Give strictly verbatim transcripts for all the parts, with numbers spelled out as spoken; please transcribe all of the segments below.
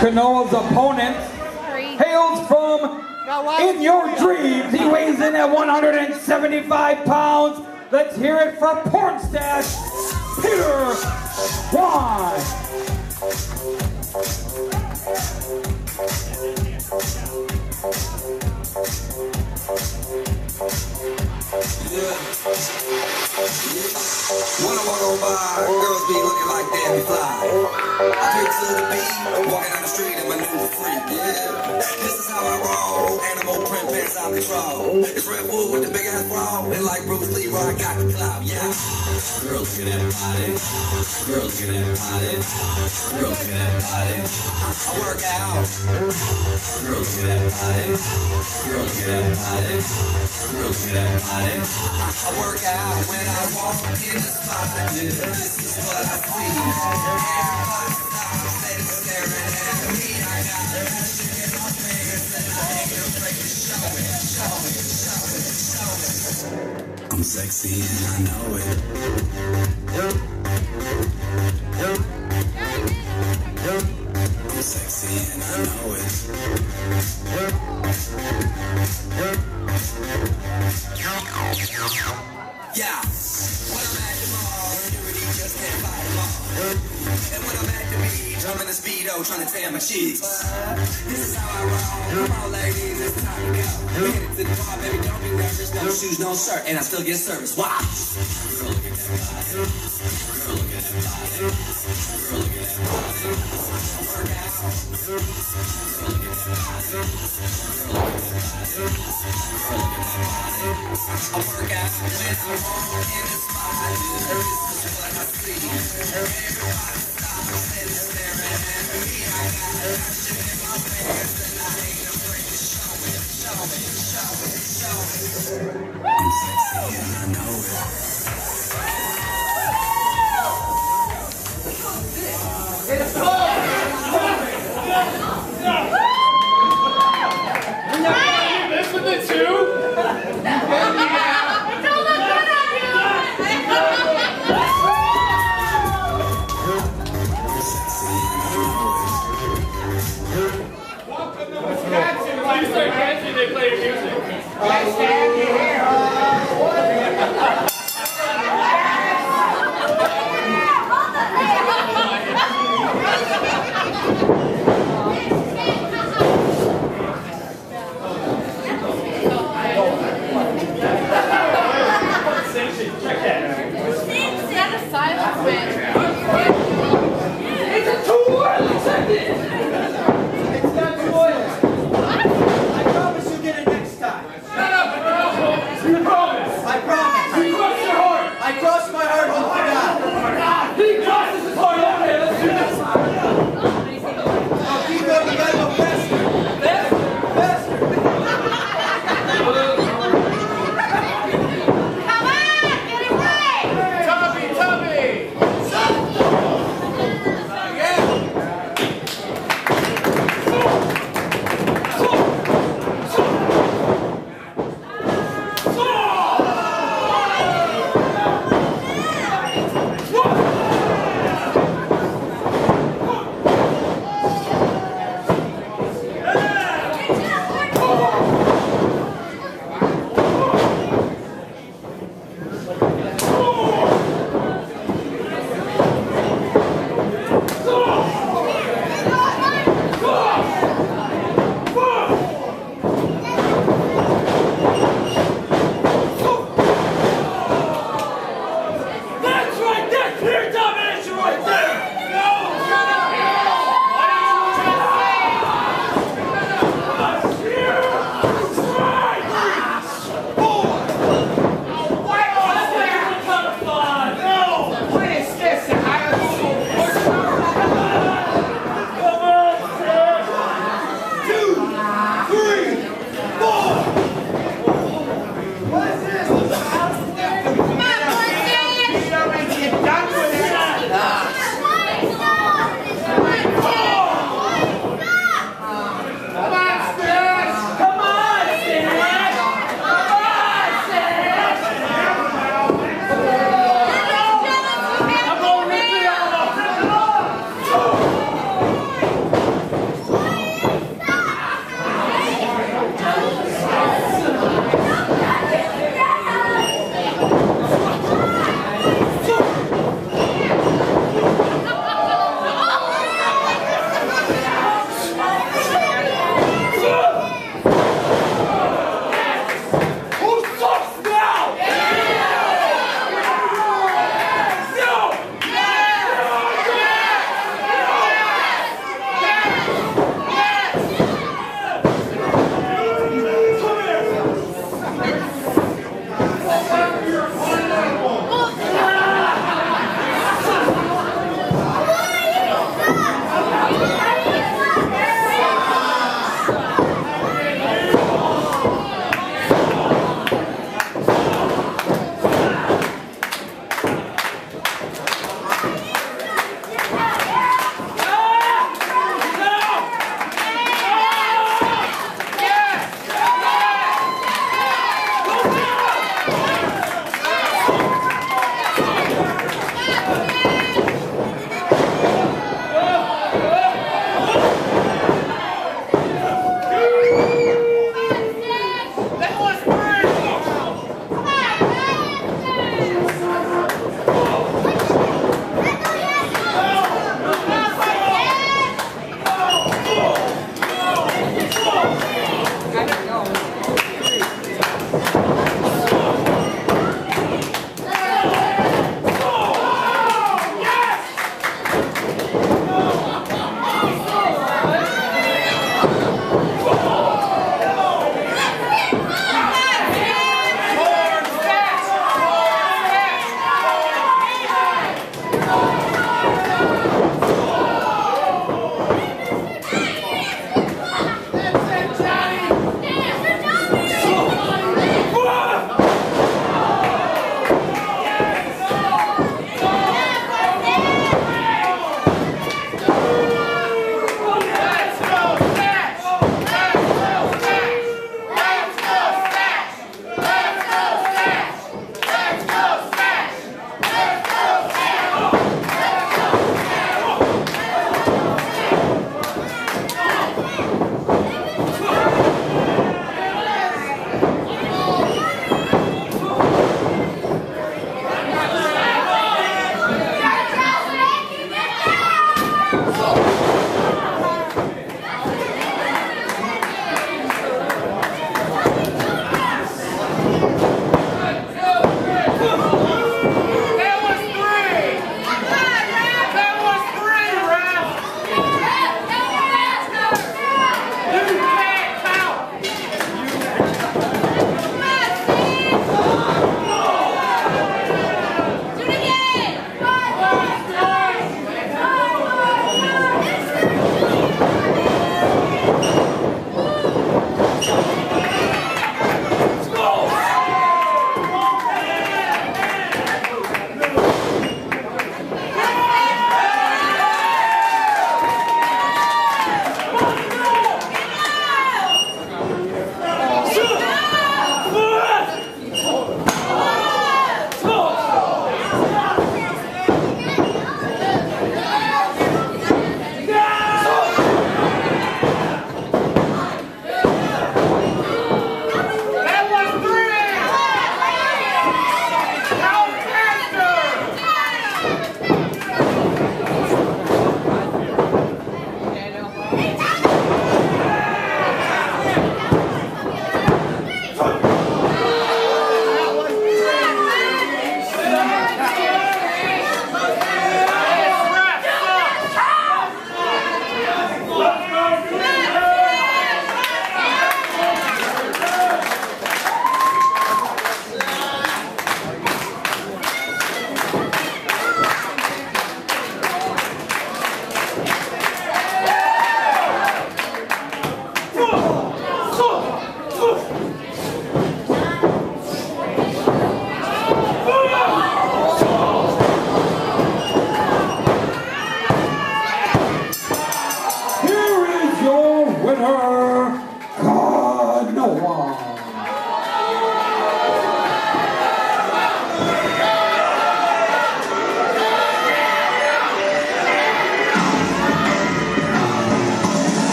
Kanoa's opponent hails from In Your Dreams. He weighs in at one hundred seventy-five pounds. Let's hear it for Pornstache, Peter Wine. Yeah. When I walk on by, girls be looking like Debbie Fly. I take to the beat, walking down the street and maneuver free. Yeah, this is how I roll. Animal print pants out control. It's Red Bull with the big ass bra, and like Bruce Lee, I got the clout. Yeah, girls get that body. Girls get that body. Girls get that body. I work out. Girls get that body. Girls get that body. Girls get that body. I work out when I walk in the spot. This is what I see. Everybody stops and staring at me. I got the passion in my fingers and I ain't afraid to show it, show it, show it, show it. I'm sexy and I know it. I'm sexy and I know it. Yeah, when I'm at the mall, security just can't fight them all. And when I'm at the beach, I'm in a Speedo trying to tan my cheeks. This is how I roll. Come on, ladies, it's time to go. Hit it to the bar, baby, don't be nervous. No shoes, no shirt, and I still get service. Watch. Girl, look at that body. Girl, look at that body. Girl, look at that body. Work out. Girl, look at that body. Girl, look at that body. Girl, look at that body. I work out when I'm walking in the spot. This is what I see. Everybody stops and staring at me. I got passion in my fingers and I ain't afraid to show it, show it, show it, show it. I'm sexy and I know it. It's this with the two? They play music. I promise.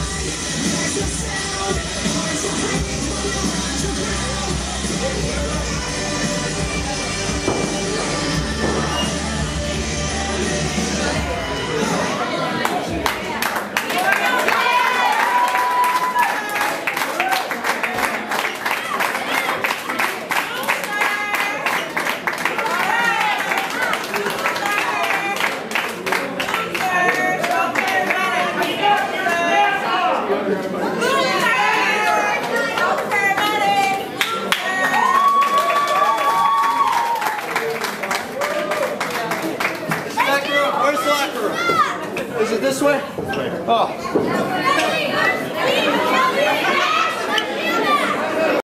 Where's the locker room? Is it this way? Oh.